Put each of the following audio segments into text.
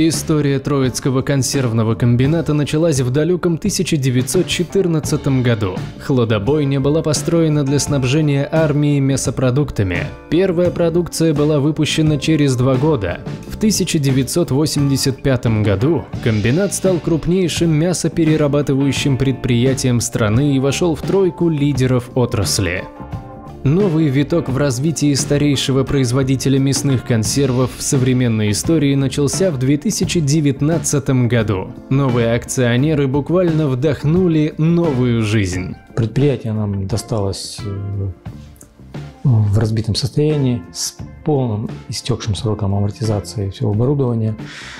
История Троицкого консервного комбината началась в далеком 1914 году. Хладобойня была построена для снабжения армии мясопродуктами. Первая продукция была выпущена через 2 года. В 1985 году комбинат стал крупнейшим мясоперерабатывающим предприятием страны и вошел в тройку лидеров отрасли. Новый виток в развитии старейшего производителя мясных консервов в современной истории начался в 2019 году. Новые акционеры буквально вдохнули новую жизнь. Предприятие нам досталось в разбитом состоянии, с полным истекшим сроком амортизации всего оборудования.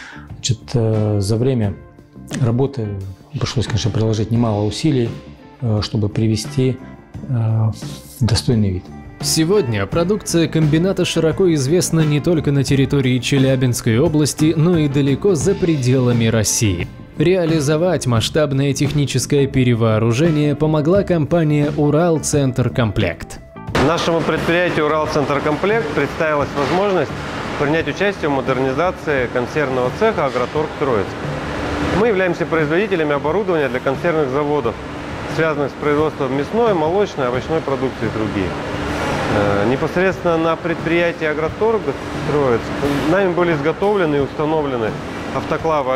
За время работы пришлось, конечно, приложить немало усилий, чтобы привести в достойный вид. Сегодня продукция комбината широко известна не только на территории Челябинской области, но и далеко за пределами России. Реализовать масштабное техническое перевооружение помогла компания «Уралцентркомплект». Нашему предприятию «Уралцентркомплект» представилась возможность принять участие в модернизации консервного цеха «Агроторг Троицк». Мы являемся производителями оборудования для консервных заводов, связанных с производством мясной, молочной, овощной продукции и другие. Непосредственно на предприятии «Агроторг Троицк» нами были изготовлены и установлены автоклавы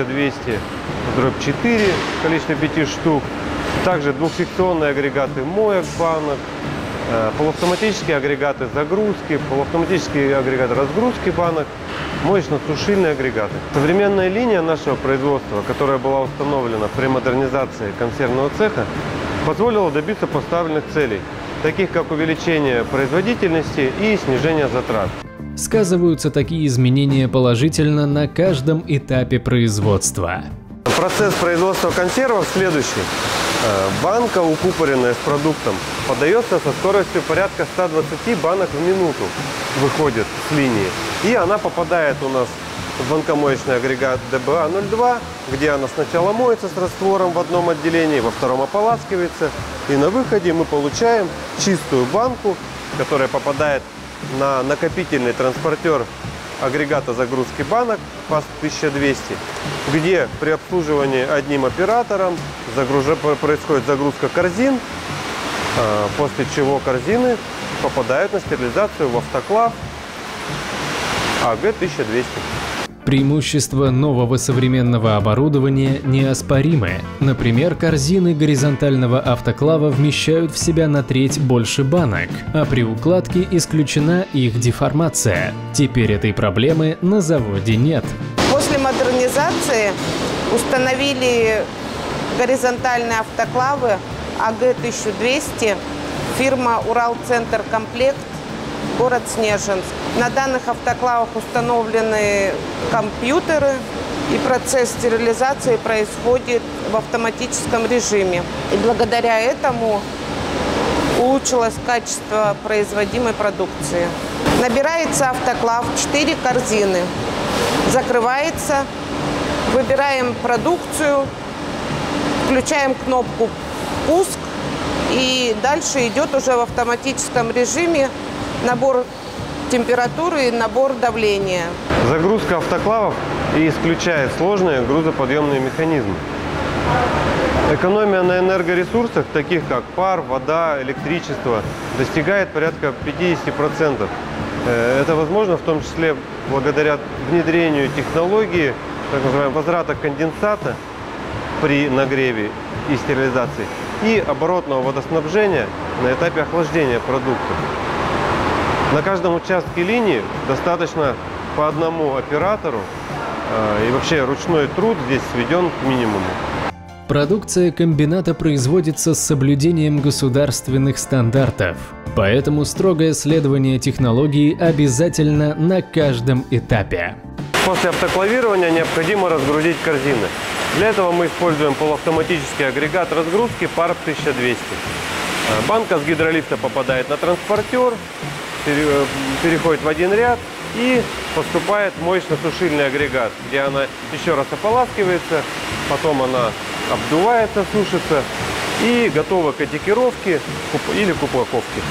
АГ-1200/4 в количестве 5 штук, также двухсекционные агрегаты моек банок, полуавтоматические агрегаты загрузки, полуавтоматические агрегаты разгрузки банок, моечно-сушильные агрегаты. Современная линия нашего производства, которая была установлена при модернизации консервного цеха, позволила добиться поставленных целей, таких как увеличение производительности и снижение затрат. Сказываются такие изменения положительно на каждом этапе производства. Процесс производства консервов следующий. Банка, укупоренная с продуктом, подается со скоростью порядка 120 банок в минуту, выходит с линии. И она попадает у нас в банкомоечный агрегат ДБА-02, где она сначала моется с раствором в одном отделении, во втором ополаскивается. И на выходе мы получаем чистую банку, которая попадает на накопительный транспортер агрегата загрузки банок ПАС-1200, где при обслуживании одним оператором происходит загрузка корзин, после чего корзины попадают на стерилизацию в автоклав АГ-1200. Преимущества нового современного оборудования неоспоримы. Например, корзины горизонтального автоклава вмещают в себя на треть больше банок, а при укладке исключена их деформация. Теперь этой проблемы на заводе нет. После модернизации установили горизонтальные автоклавы АГ-1200, фирма «Уралцентркомплект», город Снежинск. На данных автоклавах установлены компьютеры, и процесс стерилизации происходит в автоматическом режиме. И благодаря этому улучшилось качество производимой продукции. Набирается автоклав, 4 корзины, закрывается, выбираем продукцию, включаем кнопку «Пуск», и дальше идет уже в автоматическом режиме набор температуры и набор давления. Загрузка автоклавов и исключает сложные грузоподъемные механизмы. Экономия на энергоресурсах, таких как пар, вода, электричество, достигает порядка 50%. Это возможно в том числе благодаря внедрению технологии, так называемого возврата конденсата при нагреве и стерилизации и оборотного водоснабжения на этапе охлаждения продукта. На каждом участке линии достаточно по одному оператору, и вообще ручной труд здесь сведен к минимуму. Продукция комбината производится с соблюдением государственных стандартов, поэтому строгое следование технологии обязательно на каждом этапе. После автоклавирования необходимо разгрузить корзины. Для этого мы используем полуавтоматический агрегат разгрузки ПАР-1200. Банка с гидролифта попадает на транспортер, переходит в один ряд и поступает в моечно-сушильный агрегат, где она еще раз ополаскивается, потом она обдувается, сушится и готова к этикировке или к упаковке.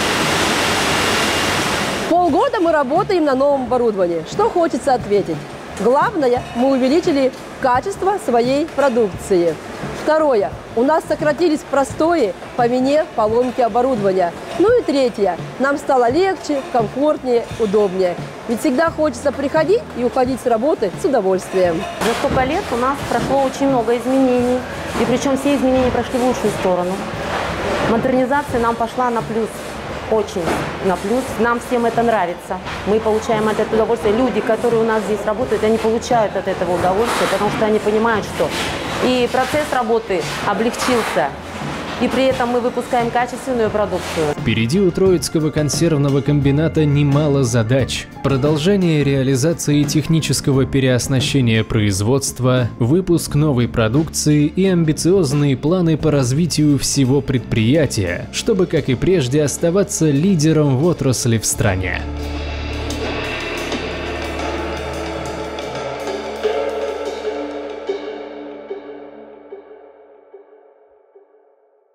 Полгода мы работаем на новом оборудовании. Что хочется ответить? Главное, мы увеличили качество своей продукции. Второе. У нас сократились простои по вине поломки оборудования. Ну и третье. Нам стало легче, комфортнее, удобнее. Ведь всегда хочется приходить и уходить с работы с удовольствием. За столько лет у нас прошло очень много изменений. И причем все изменения прошли в лучшую сторону. Модернизация нам пошла на плюс. Очень на плюс. Нам всем это нравится. Мы получаем от этого удовольствие. Люди, которые у нас здесь работают, они получают от этого удовольствие, потому что они понимают, что и процесс работы облегчился, и при этом мы выпускаем качественную продукцию. Впереди у Троицкого консервного комбината немало задач. Продолжение реализации технического переоснащения производства, выпуск новой продукции и амбициозные планы по развитию всего предприятия, чтобы, как и прежде, оставаться лидером в отрасли в стране.